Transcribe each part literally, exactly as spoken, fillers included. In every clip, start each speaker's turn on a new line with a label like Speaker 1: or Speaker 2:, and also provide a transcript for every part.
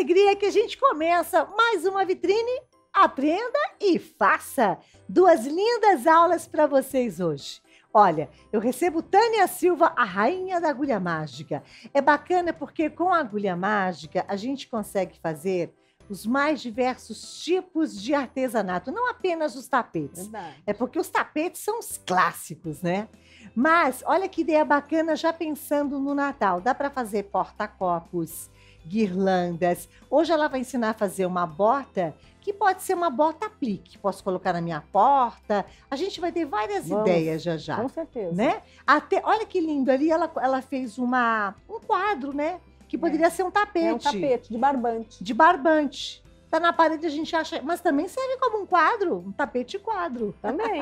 Speaker 1: alegria que a gente começa mais uma vitrine. Aprenda e faça. Duas lindas aulas para vocês hoje. Olha, eu recebo Tânia Silva, a rainha da agulha mágica. É bacana porque com a agulha mágica a gente consegue fazer os mais diversos tipos de artesanato, não apenas os tapetes.
Speaker 2: Verdade.
Speaker 1: É porque os tapetes são os clássicos, né? Mas olha que ideia bacana já pensando no Natal. Dá para fazer porta-copos, guirlandas. Hoje ela vai ensinar a fazer uma bota que pode ser uma bota aplique. Posso colocar na minha porta. A gente vai ter várias
Speaker 2: Vamos,
Speaker 1: ideias já já.
Speaker 2: Com certeza.
Speaker 1: Né? Até, olha que lindo ali, ela, ela fez uma, um quadro, né? Que poderia
Speaker 2: É.
Speaker 1: ser um tapete.
Speaker 2: É um tapete de barbante.
Speaker 1: De barbante. Tá na parede, a gente acha... Mas também serve como um quadro, um tapete quadro.
Speaker 2: Também.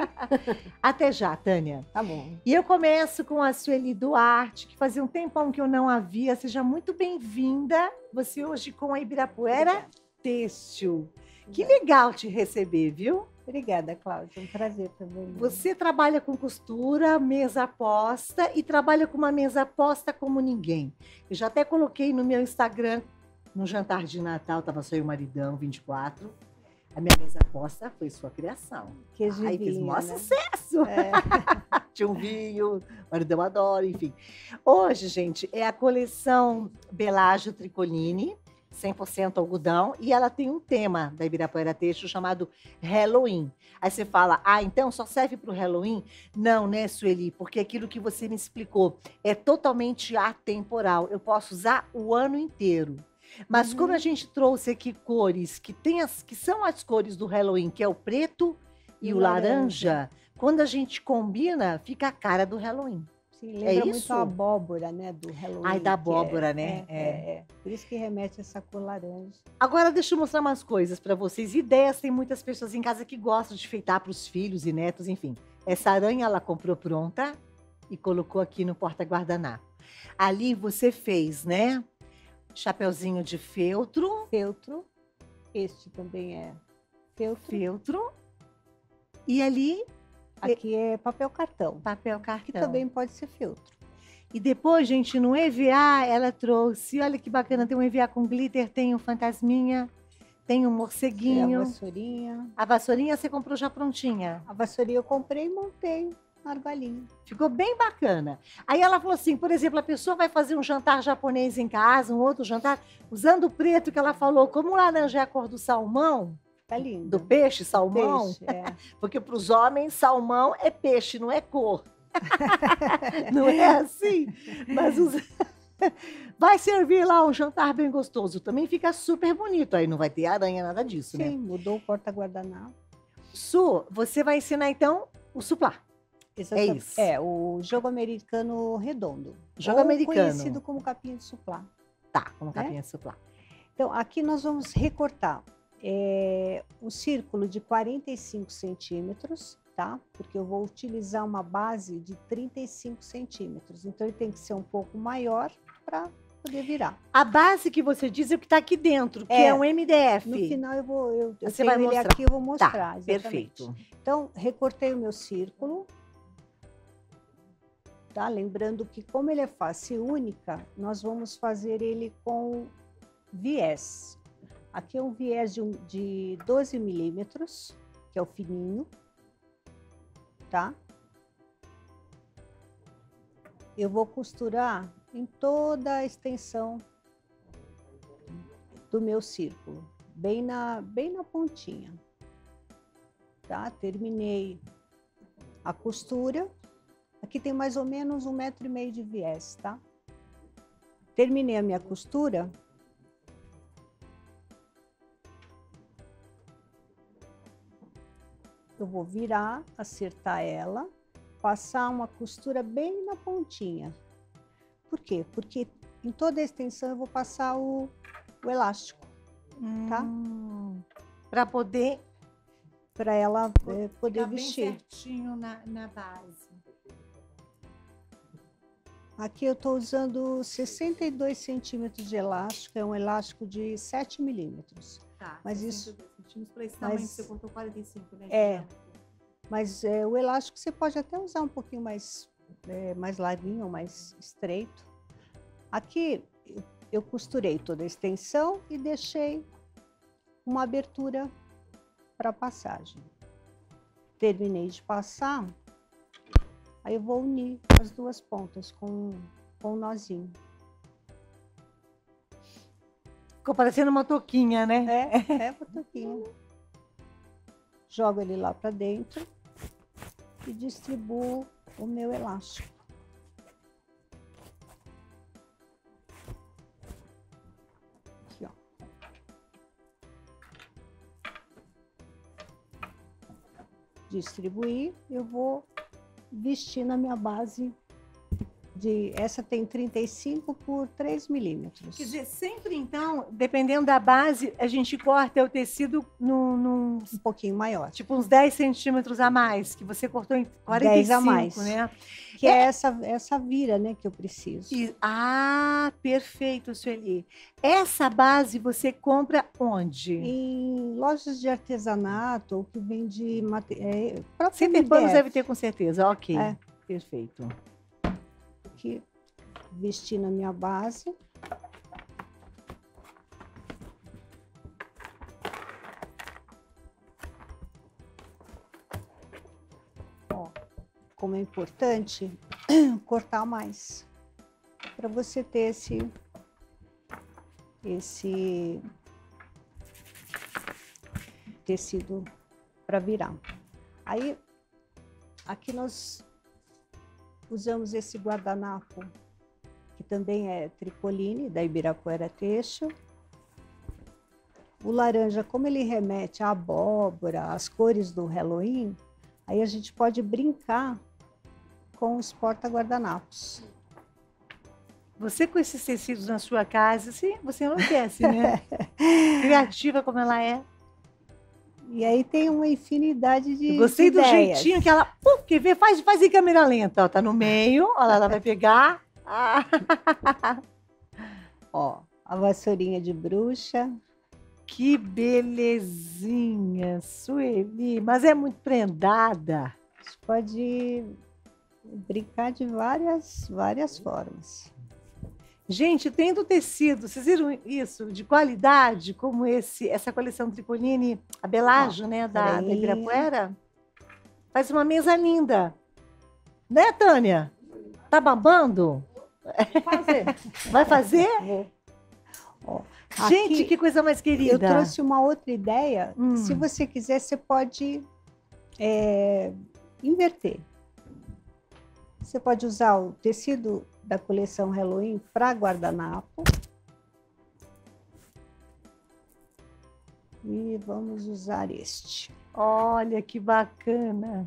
Speaker 1: Até já, Tânia.
Speaker 2: Tá bom.
Speaker 1: E eu começo com a Sueli Duarte, que fazia um tempão que eu não a via. Seja muito bem-vinda. Você hoje com a Ibirapuera
Speaker 2: Obrigada.
Speaker 1: Têxtil. Que legal te receber, viu?
Speaker 2: Obrigada, Cláudia. É um prazer também.
Speaker 1: Você trabalha com costura, mesa posta e trabalha com uma mesa posta como ninguém. Eu já até coloquei no meu Instagram, no jantar de Natal, estava só eu e o maridão, vinte e quatro. A minha mesa posta foi sua criação.
Speaker 2: Que
Speaker 1: Ai, fez
Speaker 2: vinho,
Speaker 1: maior
Speaker 2: né?
Speaker 1: sucesso.
Speaker 2: É.
Speaker 1: Tinha um vinho, o maridão adora, enfim. Hoje, gente, é a coleção Belágio Tricoline, cem por cento algodão, e ela tem um tema da Ibirapuera Têxtil chamado Halloween. Aí você fala, ah, então só serve para o Halloween? Não, né, Sueli? Porque aquilo que você me explicou é totalmente atemporal. Eu posso usar o ano inteiro. Mas
Speaker 2: Uhum.
Speaker 1: como a gente trouxe aqui cores que, tem as, que são as cores do Halloween, que é o preto e,
Speaker 2: E
Speaker 1: o
Speaker 2: o
Speaker 1: laranja,
Speaker 2: laranja.
Speaker 1: quando a gente combina, fica a cara do Halloween.
Speaker 2: Sim, lembra muito
Speaker 1: isso?
Speaker 2: a abóbora, né, do Halloween.
Speaker 1: Ai, da
Speaker 2: que
Speaker 1: abóbora,
Speaker 2: é,
Speaker 1: né?
Speaker 2: É, é, é. Por isso que remete essa cor laranja.
Speaker 1: Agora deixa eu mostrar umas coisas para vocês. Ideias, tem muitas pessoas em casa que gostam de enfeitar para os filhos e netos, enfim. Essa aranha ela comprou pronta e colocou aqui no porta-guardanapo. Ali você fez, né? Chapeuzinho de feltro,
Speaker 2: Feltro. Este também é feltro.
Speaker 1: feltro. E ali,
Speaker 2: Aqui é papel cartão,
Speaker 1: papel
Speaker 2: que
Speaker 1: cartão.
Speaker 2: também pode ser feltro.
Speaker 1: E depois, gente, no E V A, ela trouxe, olha que bacana, tem um E V A com glitter, tem um fantasminha, tem um
Speaker 2: É a
Speaker 1: morceguinho.
Speaker 2: vassourinha.
Speaker 1: A vassourinha você comprou já prontinha.
Speaker 2: A vassourinha eu comprei e montei na argolinha.
Speaker 1: Ficou bem bacana. Aí ela falou assim, por exemplo, a pessoa vai fazer um jantar japonês em casa, um outro jantar, usando o preto que ela falou, como o laranja é a cor do salmão,
Speaker 2: Tá lindo.
Speaker 1: do peixe, salmão,
Speaker 2: Peixe, é.
Speaker 1: porque para os homens, salmão é peixe, não é cor. Não é assim? Mas os... vai servir lá um jantar bem gostoso. Também fica super bonito. Aí não vai ter aranha, nada disso,
Speaker 2: Sim,
Speaker 1: né?
Speaker 2: mudou o porta-guardanapo.
Speaker 1: Su, você vai ensinar então o suplá.
Speaker 2: Exatamente.
Speaker 1: isso.
Speaker 2: É, o jogo americano redondo.
Speaker 1: Jogo
Speaker 2: ou
Speaker 1: americano.
Speaker 2: conhecido como capinha de suplá.
Speaker 1: Tá, como
Speaker 2: Né?
Speaker 1: capinha de suplá.
Speaker 2: Então, aqui nós vamos recortar é, um círculo de quarenta e cinco centímetros, tá? Porque eu vou utilizar uma base de trinta e cinco centímetros. Então, ele tem que ser um pouco maior para poder virar.
Speaker 1: A base que você diz é o que está aqui dentro, que é,
Speaker 2: É,
Speaker 1: um M D F.
Speaker 2: No final, eu vou eu, eu
Speaker 1: Você
Speaker 2: tenho
Speaker 1: vai
Speaker 2: ele
Speaker 1: mostrar.
Speaker 2: aqui, eu vou mostrar.
Speaker 1: Tá,
Speaker 2: exatamente.
Speaker 1: perfeito.
Speaker 2: Então, recortei o meu círculo. Tá? Lembrando que, como ele é face única, nós vamos fazer ele com viés. Aqui é um viés de, um, de doze milímetros, que é o fininho, tá? Eu vou costurar em toda a extensão do meu círculo, bem na, bem na pontinha, tá? Terminei a costura. Aqui tem mais ou menos um metro e meio de viés, tá? Terminei a minha costura. Eu vou virar, acertar ela, passar uma costura bem na pontinha. Por quê? Porque em toda a extensão eu vou passar o, o elástico, tá?
Speaker 1: Hum, para poder
Speaker 2: Para ela é, poder
Speaker 1: ficar bem
Speaker 2: vestir.
Speaker 1: certinho na, na base.
Speaker 2: Aqui eu estou usando sessenta e dois centímetros de elástico, é um elástico de sete milímetros.
Speaker 1: Tá,
Speaker 2: Mas isso-
Speaker 1: para esse
Speaker 2: mas-
Speaker 1: tamanho que você cortou quarenta e cinco, né?
Speaker 2: É.
Speaker 1: de diâmetro.
Speaker 2: Mas é, o elástico você pode até usar um pouquinho mais, é, mais larguinho, mais estreito. Aqui, eu costurei toda a extensão e deixei uma abertura para passagem. Terminei de passar, aí eu vou unir as duas pontas com, com um nozinho.
Speaker 1: Ficou parecendo uma touquinha, né?
Speaker 2: É, é uma touquinha. Jogo ele lá para dentro e distribuo o meu elástico. Aqui, ó. Distribuir, eu vou vestir na minha base. De, essa tem trinta e cinco por três milímetros.
Speaker 1: Quer dizer, sempre então, dependendo da base, a gente corta o tecido num, num
Speaker 2: um pouquinho maior.
Speaker 1: Tipo uns dez centímetros a mais, que você cortou em quarenta e cinco,
Speaker 2: dez a mais,
Speaker 1: né?
Speaker 2: Que é, é essa, essa vira, né, que eu preciso.
Speaker 1: E, ah, perfeito, Sueli. Essa base você compra onde?
Speaker 2: Em lojas de artesanato, ou que vende... É,
Speaker 1: Center Panos deve ter com certeza, ok.
Speaker 2: É.
Speaker 1: Perfeito.
Speaker 2: Aqui, vestir na minha base. Ó, como é importante cortar mais, para você ter esse, esse tecido para virar. Aí, aqui nós usamos esse guardanapo, que também é tricoline, da Ibirapuera Têxtil. O laranja, como ele remete à abóbora, às cores do Halloween, aí a gente pode brincar com os porta-guardanapos.
Speaker 1: Você com esses tecidos na sua casa, assim, você enlouquece, né? Criativa como ela é.
Speaker 2: E aí tem uma infinidade de
Speaker 1: Eu gostei
Speaker 2: de
Speaker 1: do
Speaker 2: ideias.
Speaker 1: jeitinho que ela... Uh, quer ver? Faz, faz em câmera lenta. Ó, tá no meio. Olha, ela vai pegar. Ah.
Speaker 2: Ó, a vassourinha de bruxa.
Speaker 1: Que belezinha, Sueli. Mas é muito prendada.
Speaker 2: A gente pode brincar de várias, várias formas.
Speaker 1: Gente, tendo tecido, vocês viram isso? De qualidade, como esse, essa coleção Tricoline, a Bellagio, né, da, da Ibirapuera. Faz uma mesa linda. Né, Tânia? Tá babando?
Speaker 2: Fazer.
Speaker 1: Vai fazer?
Speaker 2: Vou. Ó,
Speaker 1: gente,
Speaker 2: aqui,
Speaker 1: que coisa mais querida.
Speaker 2: Eu trouxe uma outra ideia.
Speaker 1: Hum.
Speaker 2: Se você quiser, você pode é, inverter. Você pode usar o tecido da coleção Halloween para guardanapo. E vamos usar este.
Speaker 1: Olha que bacana.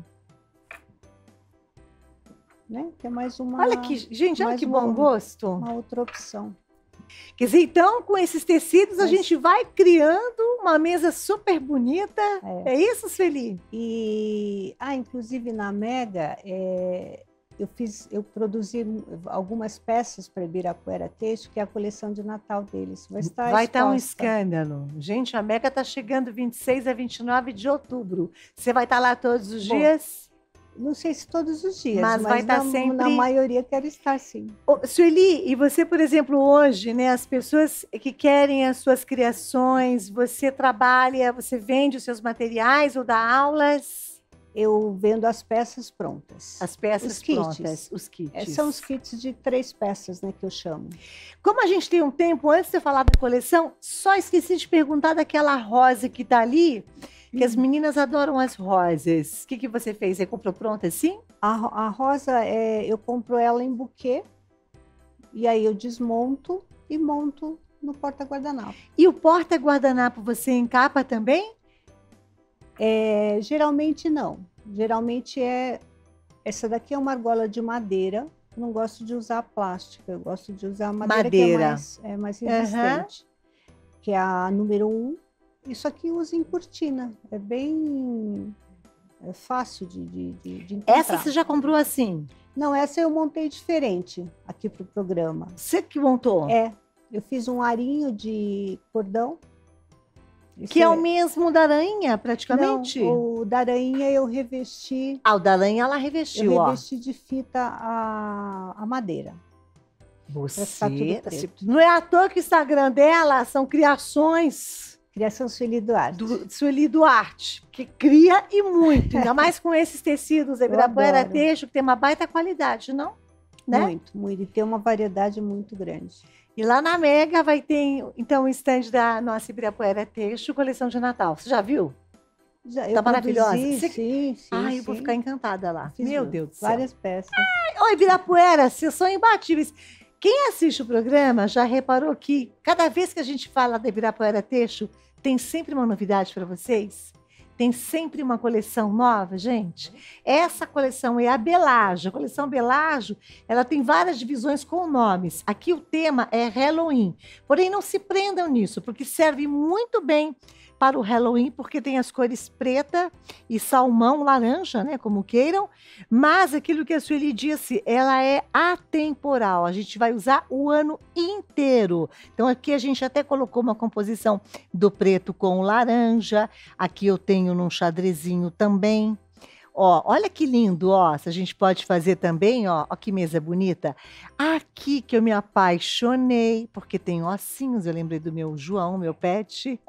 Speaker 2: Né? Tem mais uma.
Speaker 1: Olha que, gente, olha que
Speaker 2: uma,
Speaker 1: bom gosto.
Speaker 2: Uma outra opção.
Speaker 1: Quer dizer, então, com esses tecidos,
Speaker 2: Mas...
Speaker 1: a gente vai criando uma mesa super bonita.
Speaker 2: É,
Speaker 1: é isso, Sueli?
Speaker 2: E, ah, inclusive na Mega, é, eu fiz, eu produzi algumas peças para Ibirapuera Têxtil, que é a coleção de Natal deles. Vai estar
Speaker 1: Vai estar um
Speaker 2: exposta.
Speaker 1: escândalo. Gente, a Mega está chegando vinte e seis a vinte e nove de outubro. Você vai estar lá todos os
Speaker 2: Bom,
Speaker 1: dias?
Speaker 2: Não sei se todos os dias,
Speaker 1: Mas
Speaker 2: mas,
Speaker 1: vai estar
Speaker 2: na,
Speaker 1: sempre-
Speaker 2: na maioria quero estar, sim.
Speaker 1: Ô, Sueli, e você, por exemplo, hoje, né, as pessoas que querem as suas criações, você trabalha, você vende os seus materiais ou dá aulas?
Speaker 2: Eu vendo as peças prontas.
Speaker 1: As peças
Speaker 2: Os kits.
Speaker 1: prontas, os kits.
Speaker 2: É, são os kits de três peças, né, que eu chamo.
Speaker 1: Como a gente tem um tempo, antes de eu falar da coleção, só esqueci de perguntar daquela rosa que tá ali, que as meninas adoram as rosas. O que, que você fez? Você comprou pronta assim?
Speaker 2: A, ro- a rosa, é, eu compro ela em buquê, e aí eu desmonto e monto no porta-guardanapo.
Speaker 1: E o porta-guardanapo você encapa também?
Speaker 2: É, geralmente não. Geralmente é... Essa daqui é uma argola de madeira. Eu não gosto de usar plástica, eu gosto de usar madeira, que
Speaker 1: Madeira.
Speaker 2: é mais, é mais resistente. Que é a número um. Isso aqui usa em cortina. É bem é fácil de, de, de, de encontrar.
Speaker 1: Essa você já comprou assim?
Speaker 2: Não, essa eu montei diferente aqui para o programa.
Speaker 1: Você que montou?
Speaker 2: É, eu fiz um arinho de cordão.
Speaker 1: Que
Speaker 2: Esse
Speaker 1: é o mesmo da aranha, praticamente?
Speaker 2: Não, o da aranha eu revesti,
Speaker 1: Ah, o da aranha ela revestiu,
Speaker 2: eu
Speaker 1: ó.
Speaker 2: revesti de fita a, a madeira.
Speaker 1: Você,
Speaker 2: ficar tudo preto.
Speaker 1: Não é à toa que o Instagram dela são criações
Speaker 2: Criação Sueli Duarte.
Speaker 1: do Sueli Duarte, que cria e muito, ainda mais com esses tecidos, Ibirapuera
Speaker 2: adoro.
Speaker 1: Teixo, que tem uma baita qualidade, não? Né?
Speaker 2: Muito, muito. E tem uma variedade muito grande.
Speaker 1: E lá na Mega vai ter, então, o stand da nossa Ibirapuera Teixo, coleção de Natal. Você já viu?
Speaker 2: Já,
Speaker 1: Tá
Speaker 2: eu
Speaker 1: maravilhosa?
Speaker 2: produzi,
Speaker 1: Você-
Speaker 2: Sim, sim.
Speaker 1: Ai, eu vou
Speaker 2: sim.
Speaker 1: ficar encantada lá.
Speaker 2: Fiz
Speaker 1: Meu Deus do céu.
Speaker 2: várias peças.
Speaker 1: Oi, Ibirapuera, vocês são imbatíveis. Quem assiste o programa já reparou que cada vez que a gente fala da Ibirapuera Teixo, tem sempre uma novidade para vocês? Tem sempre uma coleção nova, gente? Essa coleção é a Bellagio. A coleção Bellagio, ela tem várias divisões com nomes. Aqui o tema é Halloween. Porém, não se prendam nisso, porque serve muito bem para o Halloween, porque tem as cores preta e salmão, laranja, né, como queiram. Mas aquilo que a Sueli disse, ela é atemporal. A gente vai usar o ano inteiro. Então aqui a gente até colocou uma composição do preto com o laranja. Aqui eu tenho num xadrezinho também. Ó, olha que lindo, ó. Se a gente pode fazer também, ó. Ó que mesa bonita. Aqui que eu me apaixonei, porque tem ossinhos. Eu lembrei do meu João, meu pet.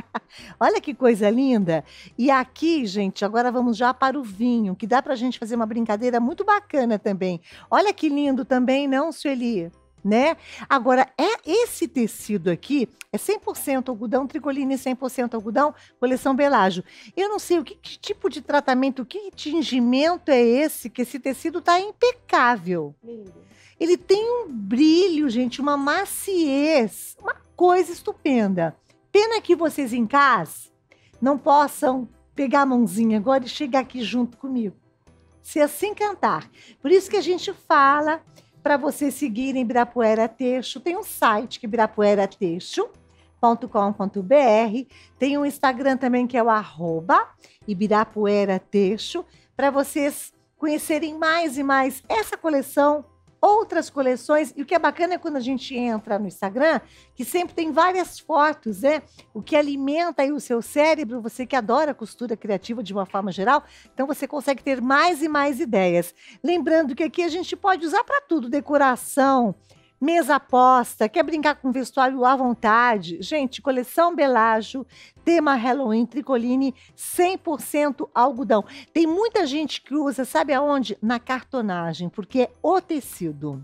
Speaker 1: Olha que coisa linda. E aqui, gente, agora vamos já para o vinho, que dá pra gente fazer uma brincadeira muito bacana também. Olha que lindo também, não, Sueli? Né? Agora, é esse tecido aqui é cem por cento algodão, tricoline cem por cento algodão, coleção Bellagio. Eu não sei o que, que tipo de tratamento, que tingimento é esse, que esse tecido tá impecável.
Speaker 2: Lindo.
Speaker 1: Ele tem um brilho, gente, uma maciez, uma coisa estupenda. Pena que vocês em casa não possam pegar a mãozinha agora e chegar aqui junto comigo. Se assim cantar. Por isso que a gente fala para vocês seguirem Ibirapuera Teixo. Tem um site que é ibirapuera teixo ponto com ponto br. Tem um Instagram também que é o arroba Ibirapuera Teixo, para vocês conhecerem mais e mais essa coleção, outras coleções. E o que é bacana é quando a gente entra no Instagram, que sempre tem várias fotos, né? O que alimenta aí o seu cérebro, você que adora costura criativa de uma forma geral, então você consegue ter mais e mais ideias. Lembrando que aqui a gente pode usar para tudo, decoração, mesa posta, quer brincar com vestuário à vontade. Gente, coleção Bellagio, tema Halloween, tricoline, cem por cento algodão. Tem muita gente que usa, sabe aonde? Na cartonagem, porque é o tecido.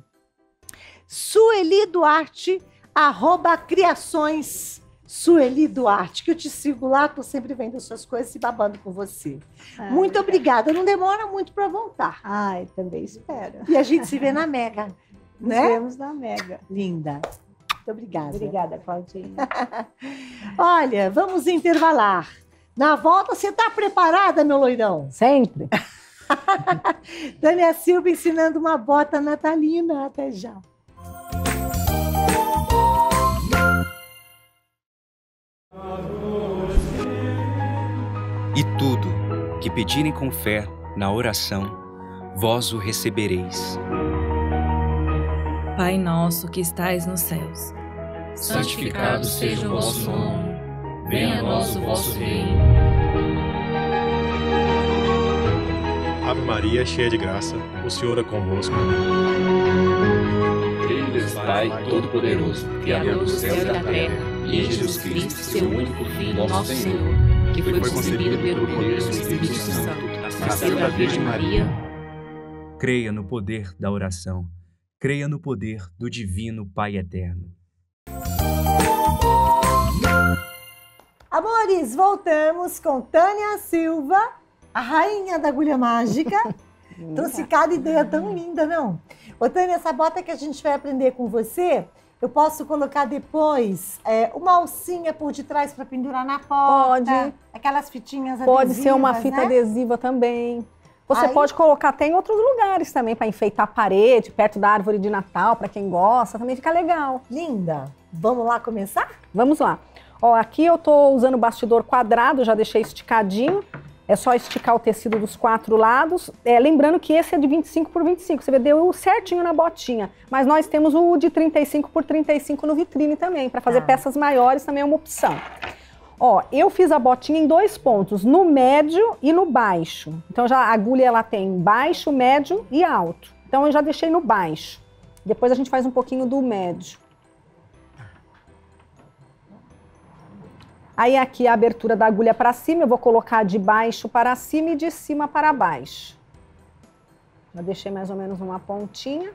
Speaker 1: Sueli Duarte, arroba Criações Sueli Duarte, que eu te sigo lá, tô sempre vendo as suas coisas e babando com você.
Speaker 2: Ah,
Speaker 1: Muito obrigada, não demora muito para voltar.
Speaker 2: Ai, também espero.
Speaker 1: E a gente se vê na Mega,
Speaker 2: Nos
Speaker 1: né?
Speaker 2: vemos na Mega.
Speaker 1: Linda. Muito obrigada.
Speaker 2: Obrigada, Claudinha.
Speaker 1: Olha, vamos intervalar. Na volta, você está preparada, meu loirão?
Speaker 3: Sempre.
Speaker 1: Tânia Silva ensinando uma bota natalina. Até já.
Speaker 4: E tudo que pedirem com fé na oração, vós o recebereis.
Speaker 5: Pai nosso que estais nos céus,
Speaker 6: santificado seja o vosso nome, venha a nós o vosso reino.
Speaker 7: Ave Maria, cheia de graça, o Senhor é convosco.
Speaker 6: Creio em Deus Pai Todo-Poderoso, Criador do céu e da terra, e em Jesus Cristo, seu único Filho, nosso Senhor, que foi concebido pelo poder do Espírito Santo, nasceu da Virgem Maria.
Speaker 4: Creia no poder da oração. Creia no poder do Divino Pai Eterno.
Speaker 1: Amores, voltamos com Tânia Silva, a rainha da agulha mágica. Trouxe cada ideia tão linda, não? Ô, Tânia, essa bota que a gente vai aprender com você, eu posso colocar depois é, uma alcinha por detrás para pendurar na porta?
Speaker 3: Pode.
Speaker 1: Aquelas fitinhas adesivas,
Speaker 3: Pode ser uma fita
Speaker 1: né?
Speaker 3: adesiva também. Você
Speaker 1: Aí-
Speaker 3: pode colocar até em outros lugares também, para enfeitar a parede, perto da árvore de Natal, para quem gosta, também fica legal.
Speaker 1: Linda. Vamos lá começar?
Speaker 3: Vamos lá. Ó, aqui eu tô usando o bastidor quadrado, já deixei esticadinho. É só esticar o tecido dos quatro lados. É, lembrando que esse é de vinte e cinco por vinte e cinco, você deu certinho na botinha. Mas nós temos o de trinta e cinco por trinta e cinco no vitrine também, para fazer
Speaker 1: Tá.
Speaker 3: peças maiores também é uma opção. Ó, eu fiz a botinha em dois pontos, no médio e no baixo. Então já a agulha ela tem baixo, médio e alto. Então eu já deixei no baixo. Depois a gente faz um pouquinho do médio. Aí aqui a abertura da agulha para cima, eu vou colocar de baixo para cima e de cima para baixo. Eu deixei mais ou menos uma pontinha.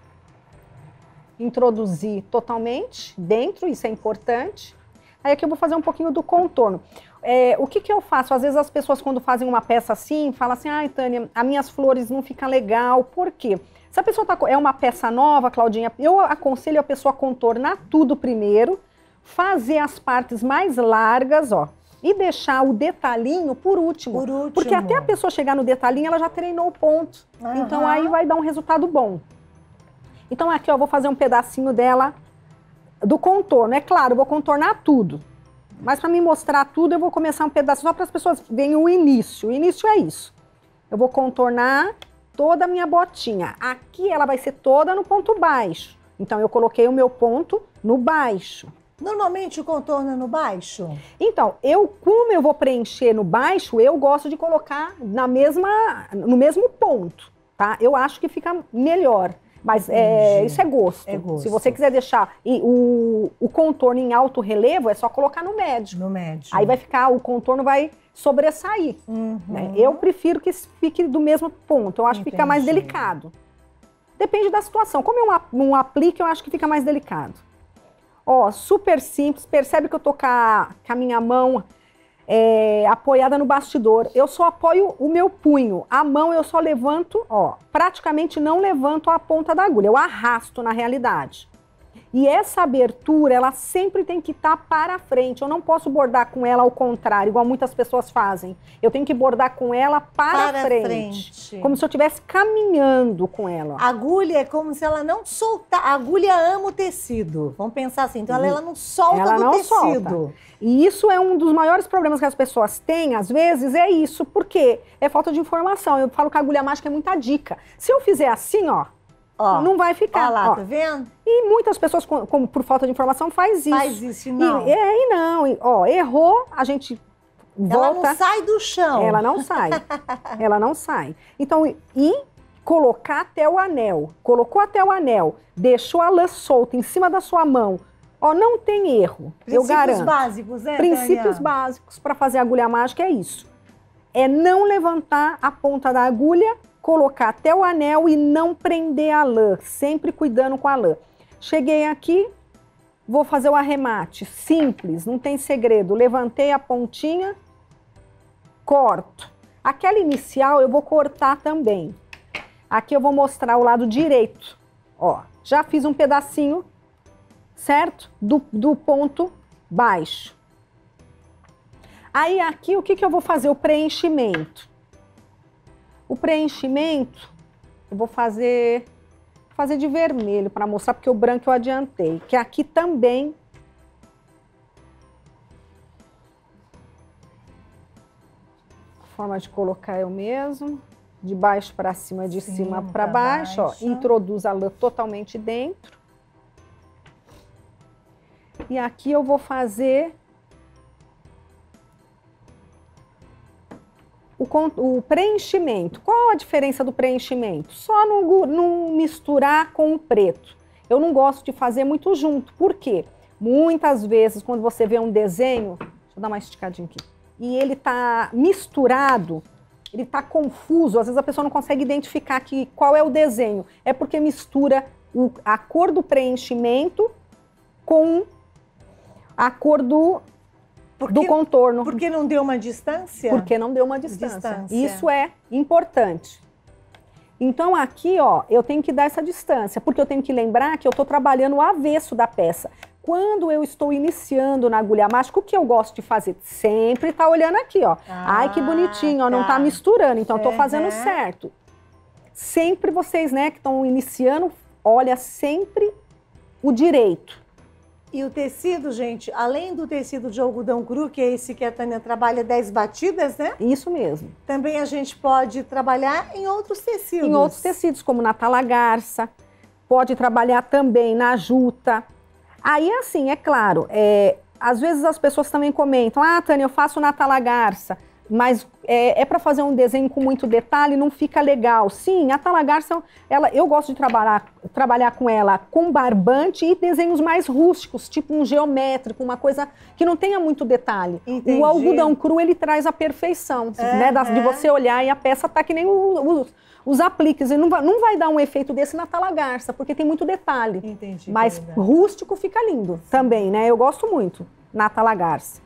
Speaker 3: Introduzir totalmente dentro, isso é importante. Aí aqui eu vou fazer um pouquinho do contorno. É, o que que eu faço? Às vezes as pessoas quando fazem uma peça assim, falam assim, ai, Tânia, as minhas flores não ficam legal. Por quê? Se a pessoa tá, é uma peça nova, Claudinha, eu aconselho a pessoa a contornar tudo primeiro, fazer as partes mais largas, ó, e deixar o detalhinho por último.
Speaker 1: Por último.
Speaker 3: Porque até a pessoa chegar no detalhinho, ela já treinou o ponto.
Speaker 1: Uhum.
Speaker 3: Então aí vai dar um resultado bom. Então aqui, ó, eu vou fazer um pedacinho dela do contorno. É claro, eu vou contornar tudo. Mas para me mostrar tudo, eu vou começar um pedaço só para as pessoas verem o início. O início é isso. Eu vou contornar toda a minha botinha. Aqui ela vai ser toda no ponto baixo. Então eu coloquei o meu ponto no baixo.
Speaker 1: Normalmente o contorno é no baixo?
Speaker 3: Então, eu, como eu vou preencher no baixo, eu gosto de colocar na mesma, no mesmo ponto, tá? Eu acho que fica melhor. Mas é, isso é gosto.
Speaker 1: É gosto.
Speaker 3: Se você quiser deixar e o, o contorno em alto relevo, é só colocar no médio.
Speaker 1: No médio.
Speaker 3: Aí vai ficar, o contorno vai sobressair.
Speaker 1: Uhum.
Speaker 3: Né? Eu prefiro que fique do mesmo ponto. Eu acho que fica mais
Speaker 1: Entendi.
Speaker 3: delicado. Depende da situação. Como é um, um aplique, eu acho que fica mais delicado. Ó, super simples. Percebe que eu tô com a, com a minha mão é, apoiada no bastidor. Eu só apoio o meu punho. A mão eu só levanto, ó, praticamente não levanto a ponta da agulha. Eu arrasto na realidade. E essa abertura, ela sempre tem que estar para frente. Eu não posso bordar com ela ao contrário, igual muitas pessoas fazem. Eu tenho que bordar com ela para,
Speaker 1: Para
Speaker 3: frente,
Speaker 1: frente.
Speaker 3: como se eu estivesse caminhando com ela.
Speaker 1: A agulha é como se ela não soltar. A agulha ama o tecido. Vamos pensar assim. Então ela, ela não solta
Speaker 3: Ela
Speaker 1: do
Speaker 3: não
Speaker 1: tecido.
Speaker 3: solta. E isso é um dos maiores problemas que as pessoas têm, às vezes, é isso. Por quê? É falta de informação. Eu falo que a agulha mágica é muita dica. Se eu fizer assim, ó,
Speaker 1: Ó,
Speaker 3: não vai ficar.
Speaker 1: Ó lá,
Speaker 3: ó.
Speaker 1: tá vendo?
Speaker 3: E muitas pessoas, como por falta de informação, faz isso.
Speaker 1: Faz isso e não.
Speaker 3: E, é, e não. E, ó, errou, a gente volta.
Speaker 1: Ela não sai do chão.
Speaker 3: Ela não sai. Ela não sai. Então, e colocar até o anel. Colocou até o anel, deixou a lã solta em cima da sua mão. Ó, não tem erro. Eu garanto.
Speaker 1: Princípios básicos, né,
Speaker 3: Princípios
Speaker 1: Tânia?
Speaker 3: básicos para fazer agulha mágica é isso. É não levantar a ponta da agulha, colocar até o anel e não prender a lã, sempre cuidando com a lã. Cheguei aqui, vou fazer o arremate, simples, não tem segredo. Levantei a pontinha, corto. Aquela inicial eu vou cortar também. Aqui eu vou mostrar o lado direito. Ó, já fiz um pedacinho, certo? Do, do ponto baixo. Aí aqui o que que eu vou fazer? O preenchimento. O preenchimento, eu vou fazer, fazer de vermelho para mostrar, porque o branco eu adiantei. Que aqui também, a forma de colocar é o mesmo, de baixo para cima, de
Speaker 1: Sim,
Speaker 3: cima para
Speaker 1: pra
Speaker 3: baixo,
Speaker 1: baixo.
Speaker 3: ó, introduz a lã totalmente dentro. E aqui eu vou fazer O, o preenchimento. Qual a diferença do preenchimento? Só não, não misturar com o preto. Eu não gosto de fazer muito junto. Por quê? Muitas vezes, quando você vê um desenho, deixa eu dar uma esticadinha aqui, e ele tá misturado, ele tá confuso, às vezes a pessoa não consegue identificar que, qual é o desenho. É porque mistura o, a cor do preenchimento com a cor do...
Speaker 1: Porque,
Speaker 3: do contorno.
Speaker 1: Porque não deu uma distância?
Speaker 3: Porque não deu uma distância.
Speaker 1: Distância.
Speaker 3: Isso é importante. Então aqui, ó, eu tenho que dar essa distância, porque eu tenho que lembrar que eu estou trabalhando o avesso da peça. Quando eu estou iniciando na agulha mágica, o que eu gosto de fazer? Sempre tá olhando aqui, ó.
Speaker 1: Ah,
Speaker 3: Ai, que bonitinho, ó, não
Speaker 1: tá.
Speaker 3: tá misturando, então eu tô fazendo
Speaker 1: Uhum.
Speaker 3: certo. Sempre vocês, né, que estão iniciando, olha sempre o direito.
Speaker 1: E o tecido, gente, além do tecido de algodão cru, que é esse que a Tânia trabalha dez batidas, né?
Speaker 3: Isso mesmo.
Speaker 1: Também a gente pode trabalhar em outros tecidos.
Speaker 3: Em outros tecidos, como na talagarça, pode trabalhar também na juta. Aí, assim, é claro, é, às vezes as pessoas também comentam, ah, Tânia, eu faço na talagarça. mas é, é para fazer um desenho com muito detalhe, não fica legal. Sim, a talagarça, ela, eu gosto de trabalhar, trabalhar com ela com barbante e desenhos mais rústicos, tipo um geométrico, uma coisa que não tenha muito detalhe.
Speaker 2: Entendi.
Speaker 3: O algodão cru, ele traz a perfeição,
Speaker 2: É,
Speaker 3: né, da, de
Speaker 2: é.
Speaker 3: você olhar e a peça tá que nem o, o, os apliques. E não vai, não vai dar um efeito desse na talagarça, porque tem muito detalhe.
Speaker 2: Entendi.
Speaker 3: Mas
Speaker 2: querida.
Speaker 3: rústico fica lindo também, né? Eu gosto muito na talagarça.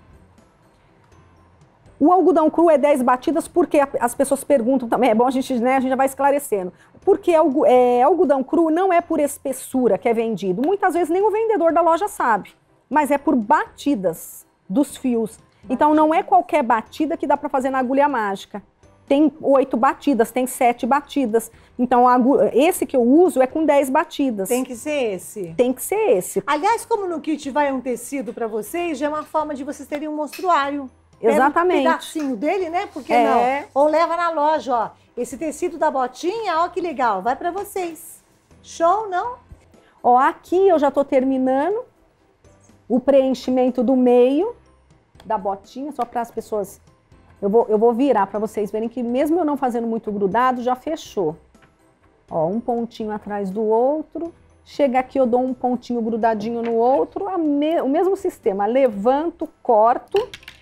Speaker 3: O algodão cru é dez batidas porque as pessoas perguntam também, é bom a gente, né, a gente já vai esclarecendo. Porque é, algodão cru não é por espessura que é vendido. Muitas vezes nem o vendedor da loja sabe, mas é por batidas dos fios. Então não é qualquer batida que dá para fazer na agulha mágica. Tem oito batidas, tem sete batidas. Então esse que eu uso é com dez batidas.
Speaker 2: Tem que ser esse?
Speaker 3: Tem que ser esse.
Speaker 2: Aliás, como no kit vai um tecido para vocês, já é uma forma de vocês terem um monstruário.
Speaker 3: Exatamente.
Speaker 2: Pega um pedacinho dele, né? Por que
Speaker 3: É.
Speaker 2: não? Ou leva na loja, ó. Esse tecido da botinha, ó que legal. Vai para vocês. Show, não?
Speaker 3: Ó, aqui eu já tô terminando o preenchimento do meio da botinha, só para as pessoas... Eu vou, eu vou virar para vocês verem que mesmo eu não fazendo muito grudado, já fechou. Ó, um pontinho atrás do outro. Chega aqui, eu dou um pontinho grudadinho no outro. A me, o mesmo sistema. Levanto, corto.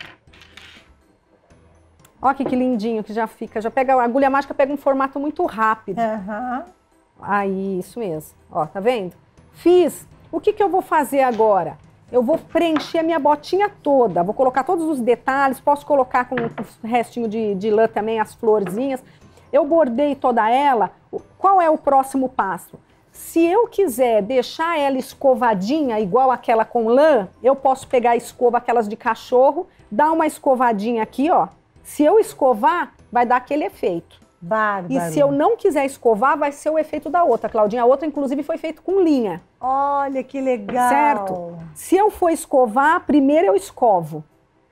Speaker 3: Olha aqui que lindinho que já fica. Já pega, a agulha mágica pega um formato muito rápido.
Speaker 2: Aham.
Speaker 3: Aí, isso mesmo. Ó, tá vendo? Fiz. O que que eu vou fazer agora? Eu vou preencher a minha botinha toda. Vou colocar todos os detalhes. Posso colocar com um restinho de, de lã também, as florzinhas. Eu bordei toda ela. Qual é o próximo passo? Se eu quiser deixar ela escovadinha, igual aquela com lã, eu posso pegar a escova, aquelas de cachorro, dar uma escovadinha aqui, ó. Se eu escovar, vai dar aquele efeito.
Speaker 2: Bárbaro.
Speaker 3: E se eu não quiser escovar, vai ser o efeito da outra, Claudinha. A outra, inclusive, foi feito com linha.
Speaker 2: Olha que legal.
Speaker 3: Certo? Se eu for escovar, primeiro eu escovo.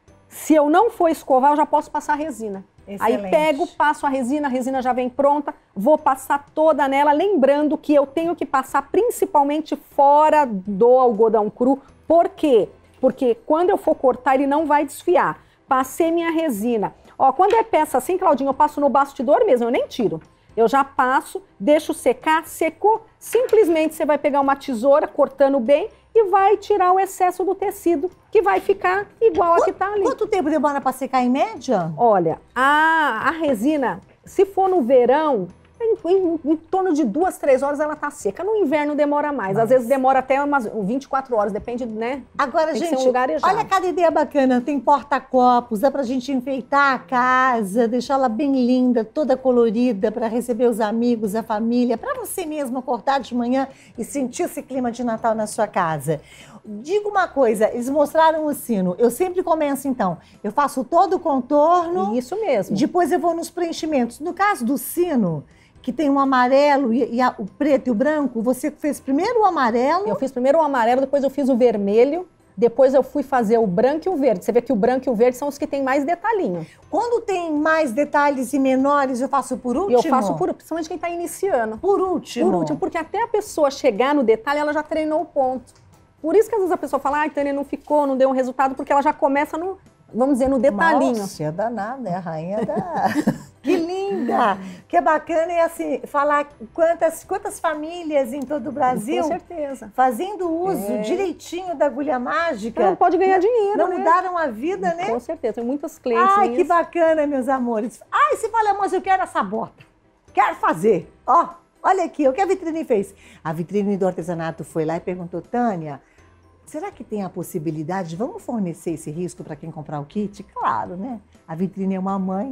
Speaker 3: Se eu não for escovar, eu já posso passar resina.
Speaker 2: Excelente.
Speaker 3: Aí pego, passo a resina, a resina já vem pronta, vou passar toda nela, lembrando que eu tenho que passar principalmente fora do algodão cru. Por quê? Porque quando eu for cortar, ele não vai desfiar. Passei minha resina. Ó, quando é peça assim, Claudinha, eu passo no bastidor mesmo, eu nem tiro. Eu já passo, deixo secar, secou, simplesmente você vai pegar uma tesoura, cortando bem, e vai tirar o excesso do tecido, que vai ficar igual a que tá ali.
Speaker 2: Quanto tempo demora para secar em média?
Speaker 3: Olha, a, a resina, se for no verão, em, em, em torno de duas, três horas ela tá seca. No inverno demora mais,
Speaker 2: Mas...
Speaker 3: às vezes demora até umas vinte e quatro horas, depende, né?
Speaker 2: Agora,
Speaker 3: Tem que
Speaker 2: gente,
Speaker 3: ser um lugar arejado.
Speaker 2: olha cada ideia bacana. Tem porta-copos, dá pra gente enfeitar a casa, deixá-la bem linda, toda colorida, para receber os amigos, a família, para você mesmo cortar de manhã e sentir esse clima de Natal na sua casa. Diga uma coisa, eles mostraram o sino. Eu sempre começo, então, eu faço todo o contorno.
Speaker 3: Isso mesmo.
Speaker 2: Depois eu vou nos preenchimentos. No caso do sino, que tem um amarelo e, e a, o preto e o branco, você fez primeiro o amarelo?
Speaker 3: Eu fiz primeiro o amarelo, depois eu fiz o vermelho, depois eu fui fazer o branco e o verde. Você vê que o branco e o verde são os que tem mais detalhinho.
Speaker 2: Quando tem mais detalhes e menores, eu faço por último?
Speaker 3: E eu faço por, principalmente quem está iniciando.
Speaker 2: Por último?
Speaker 3: Por último, porque até a pessoa chegar no detalhe, ela já treinou o ponto. Por isso que às vezes a pessoa fala, ai, Tânia, não ficou, não deu um resultado, porque ela já começa no, vamos dizer, no detalhinho.
Speaker 2: Nossa, é danada, é a rainha da... Que linda! Que é bacana é assim, falar quantas, quantas famílias em todo o Brasil
Speaker 3: Com certeza.
Speaker 2: fazendo uso
Speaker 3: É.
Speaker 2: direitinho da agulha mágica.
Speaker 3: Não pode ganhar dinheiro,
Speaker 2: Não
Speaker 3: né?
Speaker 2: mudaram a vida, né?
Speaker 3: Com certeza, tem muitas clientes
Speaker 2: Ai,
Speaker 3: minhas.
Speaker 2: que bacana, meus amores. Ai, você fala, mas eu quero essa bota. Quero fazer. Ó, olha aqui, o que a vitrine fez. A vitrine do artesanato foi lá e perguntou, Tânia, será que tem a possibilidade, vamos fornecer esse risco para quem comprar o kit? Claro, né? A vitrine é uma mãe.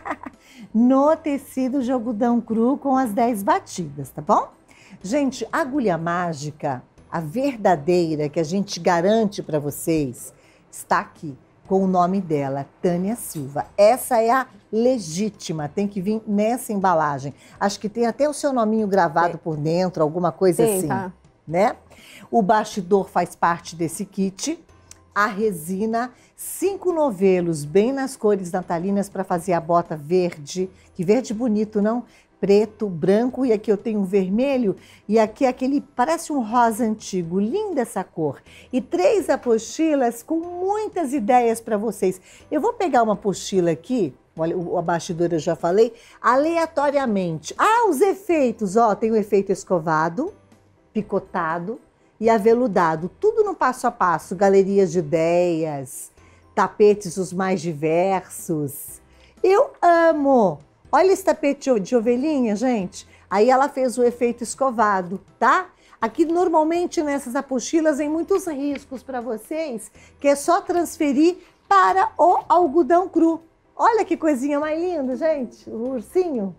Speaker 2: No tecido de algodão cru com as dez batidas, tá bom? Gente, a agulha mágica, a verdadeira, que a gente garante para vocês, está aqui com o nome dela, Tânia Silva. Essa é a legítima, tem que vir nessa embalagem. Acho que tem até o seu nominho gravado por dentro, alguma coisa
Speaker 3: Tem,
Speaker 2: assim,
Speaker 3: tá.
Speaker 2: né? O bastidor faz parte desse kit. A resina, cinco novelos bem nas cores natalinas para fazer a bota verde. Que verde bonito, não?
Speaker 1: preto, branco, e aqui eu tenho um vermelho, e aqui aquele, parece um rosa antigo, linda essa cor. E três apostilas com muitas ideias para vocês. Eu vou pegar uma apostila aqui, olha, o bastidor eu já falei, aleatoriamente. Ah, os efeitos, ó, tem o efeito escovado, picotado e aveludado, tudo no passo a passo, galerias de ideias, tapetes os mais diversos. Eu amo! Olha esse tapete de ovelhinha, gente. Aí ela fez o efeito escovado, tá? Aqui, normalmente, nessas apostilas, tem muitos riscos para vocês, que é só transferir para o algodão cru. Olha que coisinha mais linda, gente. O ursinho.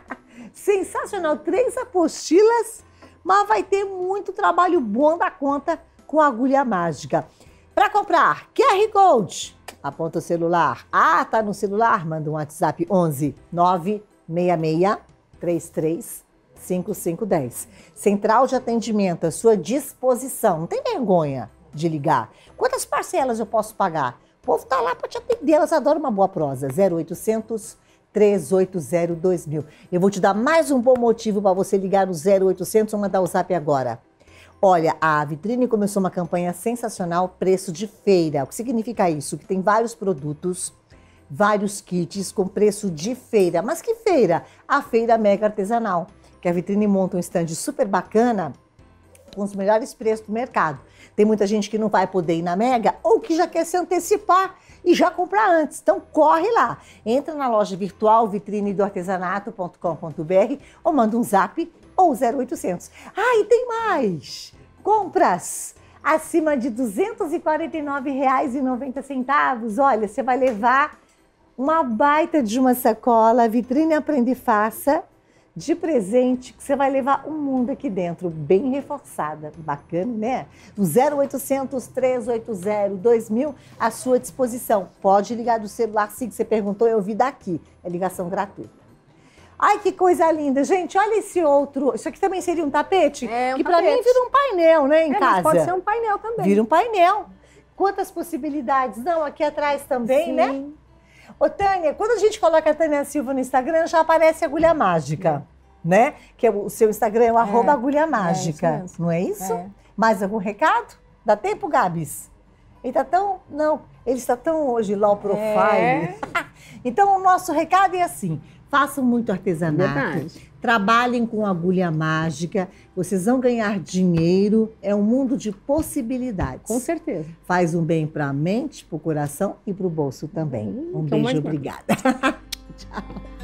Speaker 1: Sensacional. Três apostilas, mas vai ter muito trabalho bom da conta com a agulha mágica. Para comprar, Q R Code. Aponta o celular. Ah, tá no celular? Manda um WhatsApp onze nove seis seis três três cinco cinco um zero. Central de atendimento à sua disposição. Não tem vergonha de ligar. Quantas parcelas eu posso pagar? O povo tá lá para te atender. Elas adoram uma boa prosa. zero oitocentos, três oito zero, dois mil. Eu vou te dar mais um bom motivo para você ligar no zero oitocentos ou mandar o zap agora. Olha, a Vitrine começou uma campanha sensacional, preço de feira. O que significa isso? Que tem vários produtos, vários kits com preço de feira. Mas que feira? A Feira Mega Artesanal, que a Vitrine monta um stand super bacana com os melhores preços do mercado. Tem muita gente que não vai poder ir na Mega ou que já quer se antecipar e já comprar antes. Então corre lá, entra na loja virtual vitrine do artesanato ponto com ponto br ou manda um zap ou zero oitocentos. Ah, e tem mais! Compras acima de duzentos e quarenta e nove reais e noventa centavos. Olha, você vai levar uma baita de uma sacola Vitrine Aprende e Faça de presente, que você vai levar um mundo aqui dentro, bem reforçada. Bacana, né? O zero oitocentos, três oito zero, dois mil à sua disposição. Pode ligar do celular, sim, que você perguntou, eu vi daqui. É ligação gratuita. Ai, que coisa linda. Gente, olha esse outro. Isso aqui também seria um tapete?
Speaker 3: É, um
Speaker 1: que para mim vira um painel, né, em
Speaker 3: é,
Speaker 1: casa.
Speaker 3: Mas pode ser um painel também.
Speaker 1: Vira um painel. Quantas possibilidades. Não, aqui atrás também,
Speaker 3: Sim.
Speaker 1: né? Ô, Tânia, quando a gente coloca a Tânia Silva no Instagram, já aparece agulha mágica, é. né? Que é o seu Instagram é o é. arroba agulha mágica. É isso não é isso? É. Mais algum recado? Dá tempo, Gabs? Ele tá tão... Não, ele está tão hoje low profile. É. Então, o nosso recado é assim... Façam muito artesanato, Verdade. Trabalhem com agulha mágica, vocês vão ganhar dinheiro, é um mundo de possibilidades.
Speaker 3: Com certeza.
Speaker 1: Faz um bem para a mente, para o coração e para o bolso também. Um beijo, obrigada. Tchau.